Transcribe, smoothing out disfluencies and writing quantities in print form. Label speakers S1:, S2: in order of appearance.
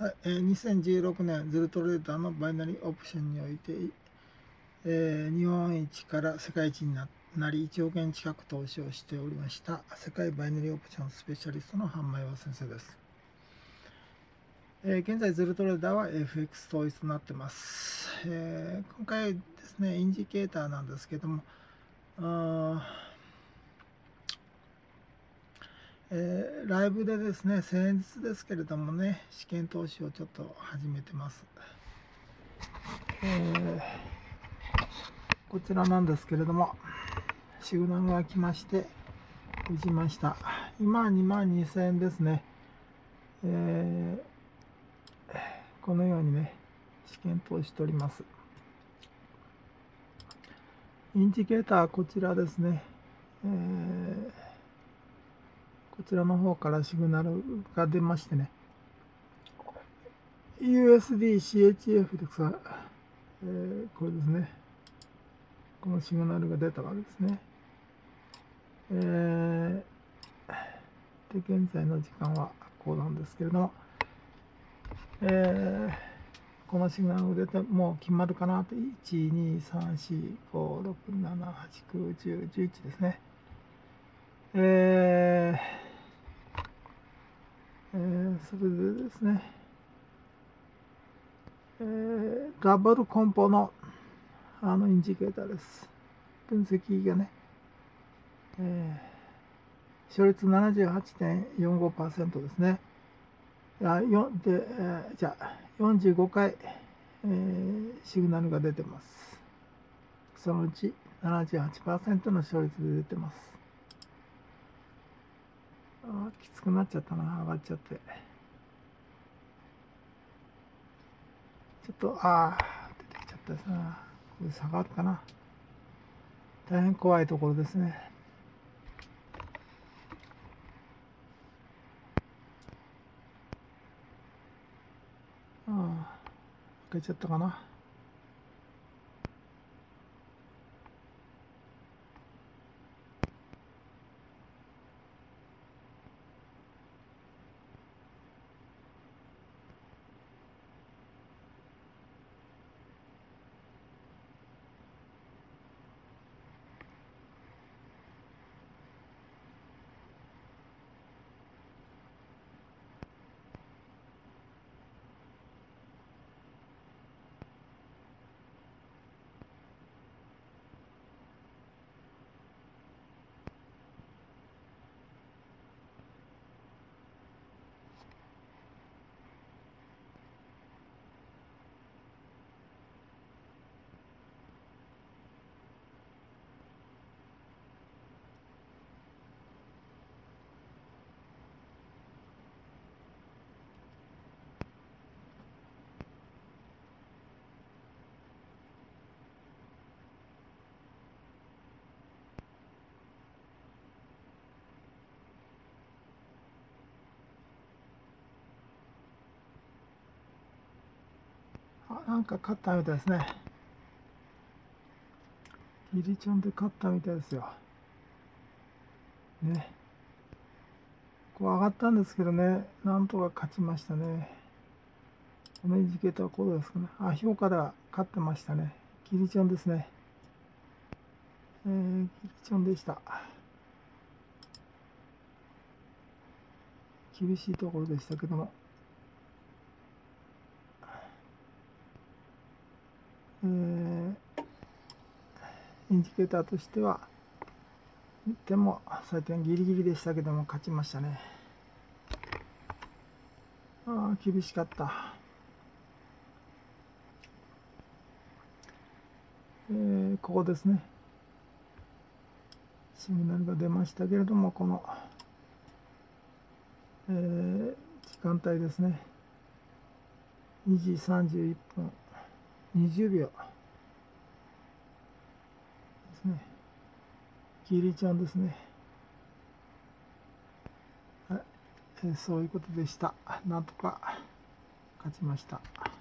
S1: はい、2016年ズルトレーダーのバイナリーオプションにおいて、日本一から世界一になり1億円近く投資をしておりました世界バイナリーオプションスペシャリストの半前和先生です。現在ズルトレーダーは FX 統一となっています。今回ですね、インジケーターなんですけども、ライブでですね、先日ですけれどもね、試験投資をちょっと始めてます。こちらなんですけれども、シグナルが来まして打ちました。今22,000円ですね。このようにね、試験投資しております。インジケーターはこちらですね。こちらの方からシグナルが出ましてね、USD、CHF ですが、これですね。このシグナルが出たわけですね。で、現在の時間はこうなんですけれども、このシグナルが出てもう決まるかなと、1、2、3、4、5、6、7、8、9、10、11ですね。それでですね、ダブルコンポのインジケーターです。分析がね、勝率 78.45% ですね。じゃあ45回、シグナルが出てます。そのうち 78% の勝率で出てます。きつくなっちゃったな、上がっちゃって。ちょっと、出てきちゃったですな。これ下がるかな。大変怖いところですね。開けちゃったかな。なんか勝ったみたいですね。ギリチョンで勝ったみたいですよ。ね。こう上がったんですけどね、なんとか勝ちましたね。このインジケーターはこうですかね。評価では勝ってましたね。ギリチョンですね。ギリチョンでした。厳しいところでしたけども。インジケーターとしては、でも採点ギリギリでしたけども勝ちましたね。厳しかった。ここですね。シグナルが出ましたけれども、この、時間帯ですね。2時31分20秒ですね。ギリチョンですね。はい、そういうことでした。なんとか勝ちました。